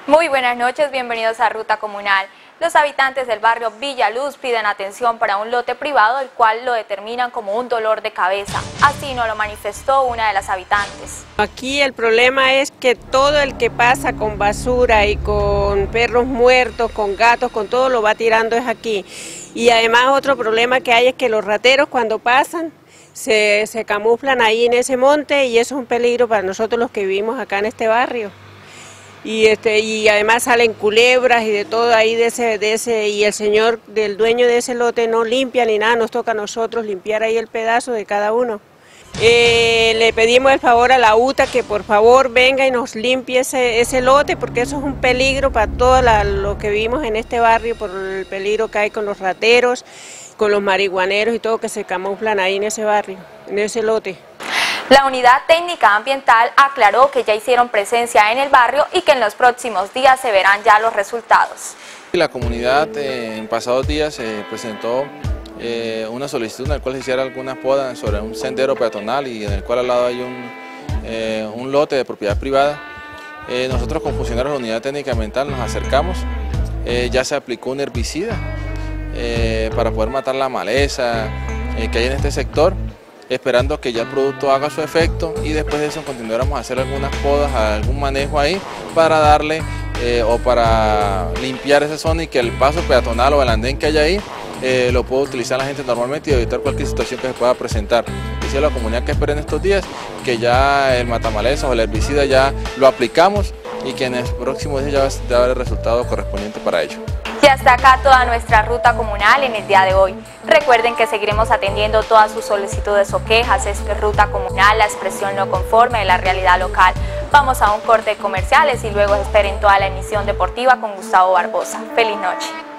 Muy buenas noches, bienvenidos a Ruta Comunal. Los habitantes del barrio Villaluz piden atención para un lote privado, el cual lo determinan como un dolor de cabeza. Así nos lo manifestó una de las habitantes. Aquí el problema es que todo el que pasa con basura y con perros muertos, con gatos, con todo lo va tirando es aquí. Y además otro problema que hay es que los rateros cuando pasan se camuflan ahí en ese monte y eso es un peligro para nosotros los que vivimos acá en este barrio. Y además salen culebras y de todo ahí y el señor del dueño de ese lote no limpia ni nada, nos toca a nosotros limpiar ahí el pedazo de cada uno. Le pedimos el favor a la UTA que por favor venga y nos limpie ese lote, porque eso es un peligro para todo lo que vivimos en este barrio, por el peligro que hay con los rateros, con los marihuaneros y todo que se camuflan ahí en ese barrio, en ese lote. La Unidad Técnica Ambiental aclaró que ya hicieron presencia en el barrio y que en los próximos días se verán ya los resultados. La comunidad en pasados días presentó una solicitud en la cual se hiciera alguna poda sobre un sendero peatonal y en el cual al lado hay un lote de propiedad privada. Nosotros con funcionarios de la Unidad Técnica Ambiental nos acercamos, ya se aplicó un herbicida para poder matar la maleza que hay en este sector, esperando que ya el producto haga su efecto y después de eso continuáramos a hacer algunas podas, algún manejo ahí para darle o para limpiar esa zona y que el paso peatonal o el andén que hay ahí lo pueda utilizar la gente normalmente y evitar cualquier situación que se pueda presentar. Dice a la comunidad que esperen estos días, que ya el matamalezas o el herbicida ya lo aplicamos y que en el próximo día ya va a dar el resultado correspondiente para ello. Y hasta acá toda nuestra ruta comunal en el día de hoy. Recuerden que seguiremos atendiendo todas sus solicitudes o quejas. Esto es Ruta Comunal, la expresión no conforme de la realidad local. Vamos a un corte de comerciales y luego esperen toda la emisión deportiva con Gustavo Barbosa. ¡Feliz noche!